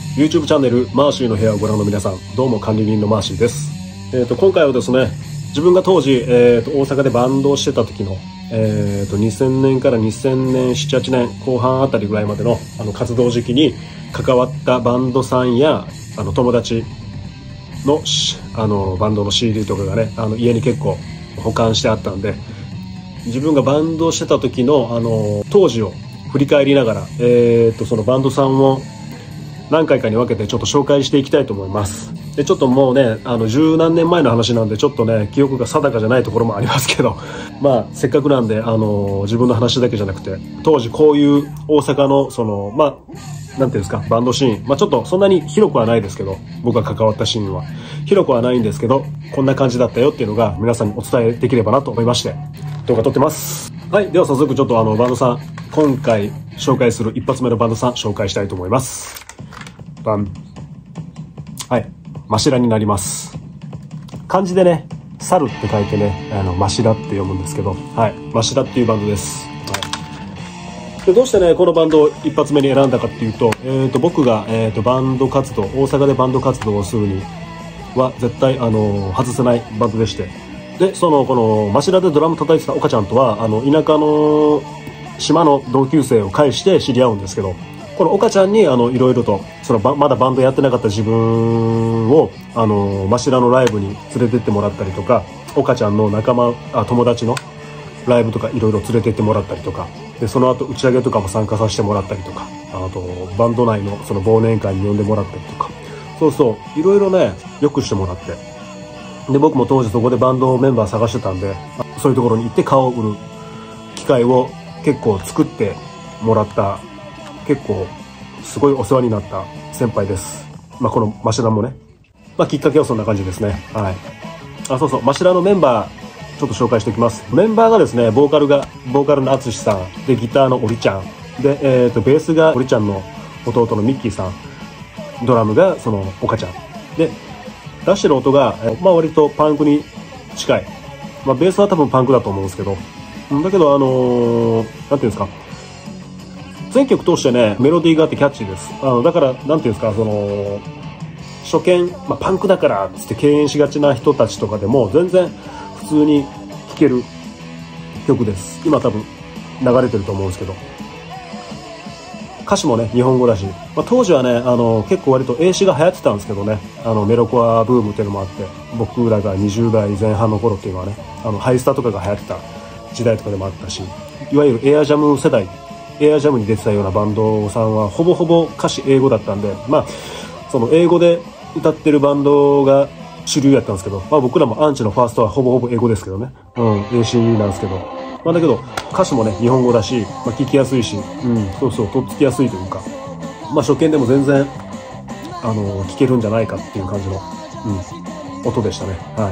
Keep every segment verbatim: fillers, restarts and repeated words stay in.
YouTube チャンネルマーシーの部屋をご覧の皆さん、どうも管理人のマーシーです。えっと、今回はですね、自分が当時、えっと、大阪でバンドをしてた時の、えっと、にせんねんからにせんねん、なな、はちねんこう半あたりぐらいまでの、あの、活動時期に関わったバンドさんや、あの、友達の、あの、バンドの シーディー とかがね、あの、家に結構保管してあったんで、自分がバンドをしてた時の、あの、当時を振り返りながら、えっと、そのバンドさんを何回かに分けてちょっと紹介していきたいと思います。で、ちょっともうね、あの、十何年前の話なんで、ちょっとね、記憶が定かじゃないところもありますけど、まあ、せっかくなんで、あの、自分の話だけじゃなくて、当時こういう大阪の、その、まあ、なんていうんですか、バンドシーン。まあ、ちょっとそんなに広くはないですけど、僕が関わったシーンは。広くはないんですけど、こんな感じだったよっていうのが皆さんにお伝えできればなと思いまして、動画撮ってます。はい。では早速ちょっとあの、バンドさん、今回紹介する一発目のバンドさん、紹介したいと思います。バン。はい。マシラになります。漢字でね、猿って書いてね、あの、マシラって読むんですけど、はい。マシラっていうバンドです。はい。で、どうしてね、このバンドを一発目に選んだかっていうと、えっと、僕が、えっと、バンド活動、大阪でバンド活動をするには、絶対、あの、外せないバンドでして、で、その、この、マシラでドラム叩いてた岡ちゃんとは、あの、田舎の島の同級生を介して知り合うんですけど、この岡ちゃんに、あの、いろいろと、その、まだバンドやってなかった自分を、あの、マシラのライブに連れてってもらったりとか、岡ちゃんの仲間、あ、友達のライブとかいろいろ連れてってもらったりとか、で、その後打ち上げとかも参加させてもらったりとか、あと、バンド内のその忘年会に呼んでもらったりとか、そうそう、いろいろね、よくしてもらって、で、僕も当時そこでバンドメンバー探してたんで、そういうところに行って顔を売る機会を結構作ってもらった、結構すごいお世話になった先輩です。まあ、このマシラもね。まあ、きっかけはそんな感じですね。はい。あ、そうそう、マシラのメンバー、ちょっと紹介しておきます。メンバーがですね、ボーカルが、ボーカルのアツシさん、で、ギターのオリちゃん、で、えっと、ベースがオリちゃんの弟のミッキーさん、ドラムがその岡ちゃん。で、出してる音が、まあ割とパンクに近い。まあベースは多分パンクだと思うんですけど。だけどあのー、なんていうんですか。全曲通してね、メロディーがあってキャッチーです。あの、だから、なんていうんですか、その、初見、まあパンクだからつって敬遠しがちな人たちとかでも全然普通に聴ける曲です。今多分流れてると思うんですけど。歌詞もね、日本語だし、まあ、当時はね、あの、結構割と英詞が流行ってたんですけどね、あの、メロコアブームっていうのもあって、僕らがにじゅう代前半の頃っていうのはね、あの、ハイスタとかが流行ってた時代とかでもあったし、いわゆるエアジャム世代、エアジャムに出てたようなバンドさんは、ほぼほぼ歌詞英語だったんで、まあ、その英語で歌ってるバンドが主流やったんですけど、まあ僕らもアンチのファーストはほぼほぼ英語ですけどね、うん、英詞なんですけど、まあだけど歌詞もね日本語だし、まあ、聞きやすいし、うん、そうそうとっつきやすいというか、まあ初見でも全然あの聞けるんじゃないかっていう感じの、うん、音でしたね。はい。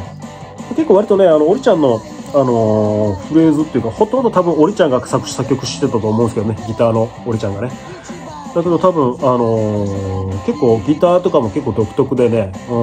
結構割とね、あのオリちゃんのあのー、フレーズっていうか、ほとんど多分オリちゃんが作詞作曲してたと思うんですけどね、ギターのオリちゃんがね。だけど多分あのー、結構ギターとかも結構独特でね、うん、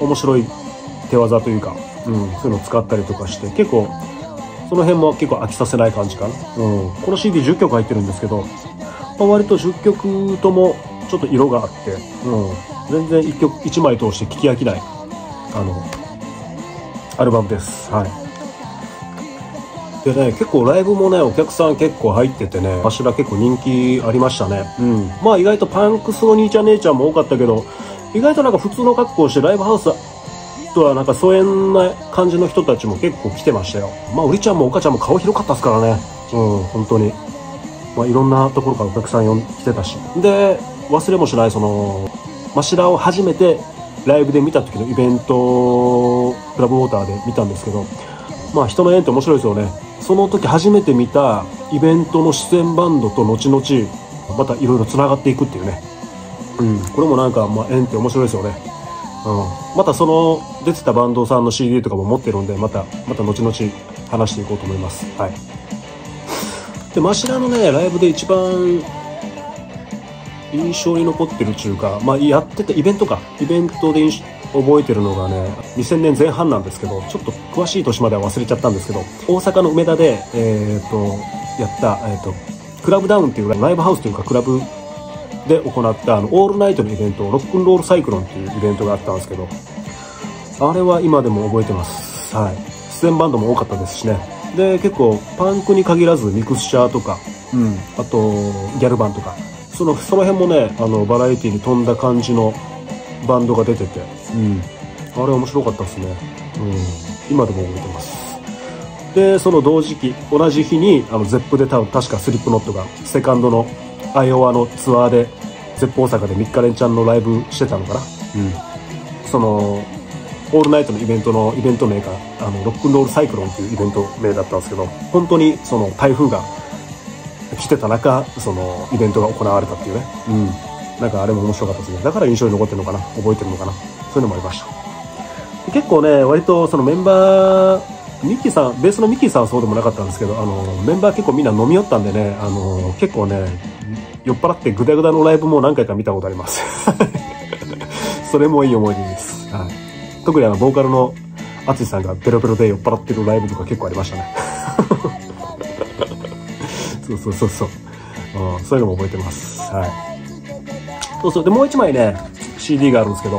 面白い手技というか、うん、そういうのを使ったりとかして、結構その辺も結構飽きさせない感じかな。うん。この シーディーじゅっきょく入ってるんですけど、まあ、割とじゅっきょくともちょっと色があって、うん。全然いっきょく、いちまい通して聞き飽きない、あの、アルバムです。はい。でね、結構ライブもね、お客さん結構入っててね、柱結構人気ありましたね。うん。まあ意外とパンクスの兄ちゃん姉ちゃんも多かったけど、意外となんか普通の格好をしてライブハウスとはなんか疎遠な感じの人たちも結構来てましたよ。まあ、おりちゃんもおかちゃんも顔広かったですからね。うん、本当に。まあ、いろんなところからお客さん呼んで来てたし。で、忘れもしない、その、マシラを初めてライブで見た時のイベント、クラブウォーターで見たんですけど、まあ、人の縁って面白いですよね。その時初めて見たイベントの出演バンドと後々、またいろいろ繋がっていくっていうね。うん、これもなんか、まあ、縁って面白いですよね。うん、またその出てたバンドさんの シーディー とかも持ってるんで、またまた後々話していこうと思います。はい。で、マシラのねライブで一番印象に残ってるっていうか、まあやってたイベントかイベントで覚えてるのがね、にせんねんぜん半なんですけど、ちょっと詳しい年までは忘れちゃったんですけど、大阪の梅田でえっとやったえっとクラブダウンっていうライブハウスというかクラブで行ったあのオールナイトのイベント、ロックンロールサイクロンっていうイベントがあったんですけど、あれは今でも覚えてます。はい。出演バンドも多かったですしね。で、結構パンクに限らずミクスチャーとか、うん、あとギャルバンとか、その、その辺もね、あの、バラエティに富んだ感じのバンドが出てて、うん。あれ面白かったですね。うん。今でも覚えてます。で、その同時期、同じ日に、あの、ゼップで多分確かスリップノットが、セカンドのアイオワのツアーで、ゼップ大阪でみっか連チャンのライブしてたのかな。うん。その、オールナイトのイベントのイベント名が、あの、ロックンロールサイクロンっていうイベント名だったんですけど、本当にその台風が来てた中、そのイベントが行われたっていうね。うん。なんかあれも面白かったですね。だから印象に残ってるのかな、覚えてるのかな。そういうのもありました。結構ね、割とそのメンバー、ミッキーさん、ベースのミッキーさんはそうでもなかったんですけど、あの、メンバー結構みんな飲み寄ったんでね、あの、結構ね、酔っ払ってグダグダのライブも何回か見たことあります。それもいい思い出です。はい。特にあの、ボーカルのアツシさんがベロベロで酔っ払ってるライブとか結構ありましたね。そうそうそうそう。うん、そういうのも覚えてます。はい。そうそう。で、もう一枚ね、シーディー があるんですけど、うん。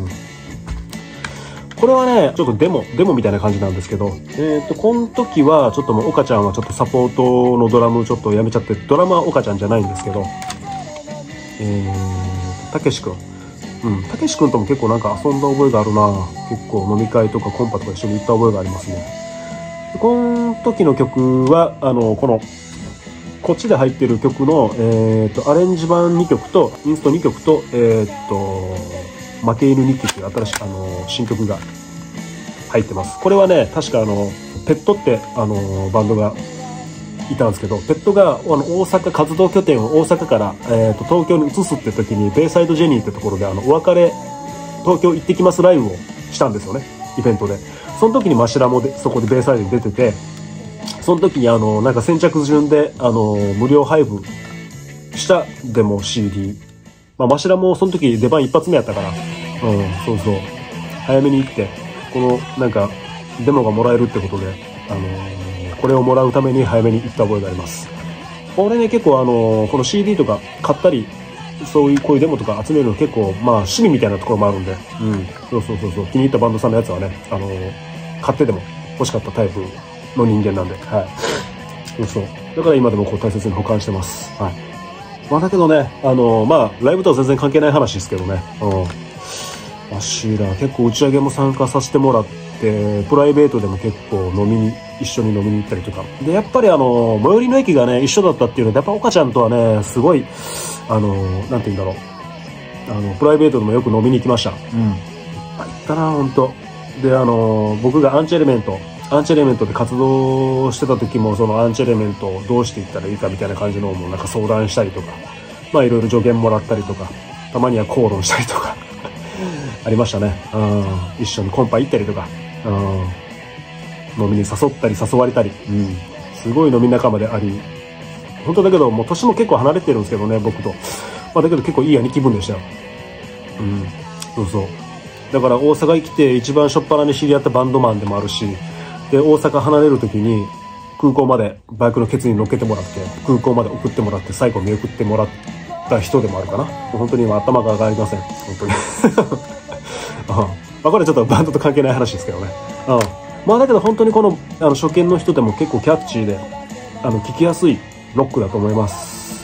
これはね、ちょっとデモ、デモみたいな感じなんですけど、えっと、この時は、ちょっともう、岡ちゃんはちょっとサポートのドラムちょっとやめちゃって、ドラムは岡ちゃんじゃないんですけど、えー、たけしくん。うん、たけしくんとも結構なんか遊んだ覚えがあるな。結構飲み会とかコンパとか一緒に行った覚えがありますね。この時の曲は、あの、この、こっちで入ってる曲の、えっと、アレンジ版にきょくと、インストにきょくと、えっと、負け犬日記っていう新しい、あの、新曲が入ってます。これはね、確かあの、ペットって、あの、バンドがいたんですけど、ペットが、あの、大阪、活動拠点を大阪から、えっと、東京に移すって時に、ベイサイドジェニーってところで、あの、お別れ、東京行ってきますライブをしたんですよね、イベントで。その時にマシラもで、そこでベイサイドに出てて、その時にあの、なんか先着順で、あの、無料配布したデモ シーディー。まあ、マシラもその時出番一発目やったから、うん、そうそう。早めに行って、この、なんか、デモがもらえるってことで、あのー、これをもらうために早めに行った覚えがあります。俺ね、結構あのー、この シーディー とか買ったり、そういうこういうデモとか集めるの結構、まあ趣味みたいなところもあるんで、うん、そうそうそうそう、気に入ったバンドさんのやつはね、あのー、買ってでも欲しかったタイプの人間なんで、はい。そうそう。だから今でもこう大切に保管してます。はい。まあだけどね、あのー、まあライブとは全然関係ない話ですけどね、うん。わしら結構打ち上げも参加させてもらって、プライベートでも結構飲みに、一緒に飲みに行ったりとか。で、やっぱりあの、最寄りの駅がね、一緒だったっていうので、やっぱ岡ちゃんとはね、すごい、あの、なんて言うんだろう。あの、プライベートでもよく飲みに行きました。うん。いっぱい行ったな、ほんと。で、あの、僕がアンチエレメント、アンチエレメントで活動してた時も、そのアンチエレメントをどうしていったらいいかみたいな感じのもなんか相談したりとか、まあいろいろ助言もらったりとか、たまには口論したりとか。ありましたね。うん。一緒にコンパ行ったりとか、うん。飲みに誘ったり誘われたり、うん。すごい飲み仲間であり、本当だけど、もう年も結構離れてるんですけどね、僕と。まあだけど結構いい兄貴分でしたよ。うん。そうそう。だから大阪に来て一番初っ端に知り合ったバンドマンでもあるし、で、大阪離れる時に空港までバイクのケツに乗っけてもらって、空港まで送ってもらって、最後見送ってもらった人でもあるかな。本当に今頭が上がりません。本当に。うん、まあこれちょっとバンドと関係ない話ですけどね。うん、まあだけど本当にこのあの初見の人でも結構キャッチーであの聴きやすいロックだと思います。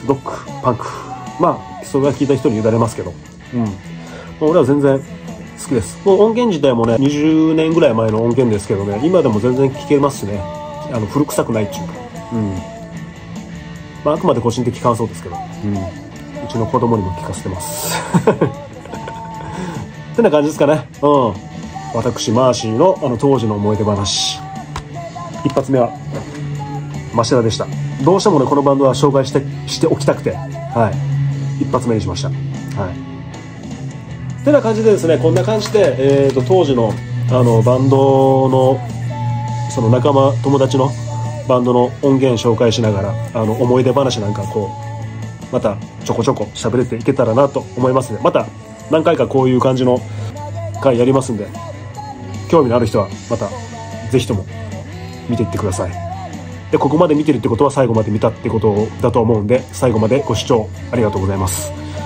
ロック、パンク。まあそれが聞いた人に委ねますけど。うん。まあ、俺は全然好きです。もう音源自体もね、にじゅうねんぐらい前の音源ですけどね、今でも全然聴けますしね。あの古臭くないっていうか。うん。まああくまで個人的感想ですけど。うん。うちの子供にも聞かせてます。ってな感じですかね。うん。私、マーシーのあの当時の思い出話。一発目は、マシラでした。どうしてもね、このバンドは紹介して、しておきたくて、はい。一発目にしました。はい。ってな感じでですね、こんな感じで、えーと、当時の、あの、バンドの、その仲間、友達のバンドの音源紹介しながら、あの、思い出話なんかこう、またちょこちょこ喋れていけたらなと思いますので、また、何回かこういう感じの回やりますんで、興味のある人はまたぜひとも見ていってください。で、ここまで見てるってことは最後まで見たってことだと思うんで、最後までご視聴ありがとうございます。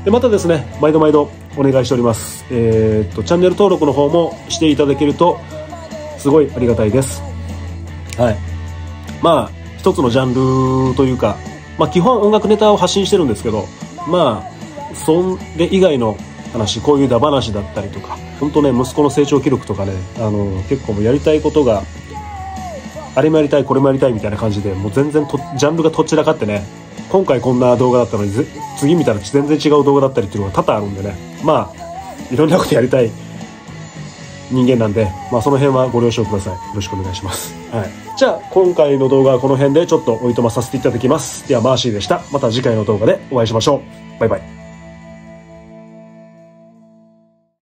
でまたですね、毎度毎度お願いしております。えー、っとチャンネル登録の方もしていただけるとすごいありがたいです。はい。まあ一つのジャンルというか、まあ基本音楽ネタを発信してるんですけど、まあそれ以外の話、こういうダ話だったりとか、本当ね、息子の成長記録とかね、あの結構もうやりたいことがあれもやりたいこれもやりたいみたいな感じで、もう全然とジャンルがとっちらかってね、今回こんな動画だったのに次見たら全然違う動画だったりっていうのが多々あるんでね、まあいろんなことやりたい人間なんで、まあその辺はご了承ください。よろしくお願いします。はい。じゃあ今回の動画はこの辺でちょっとおいとまさせていただきます。ではマーシーでした。また次回の動画でお会いしましょう。バイバイ。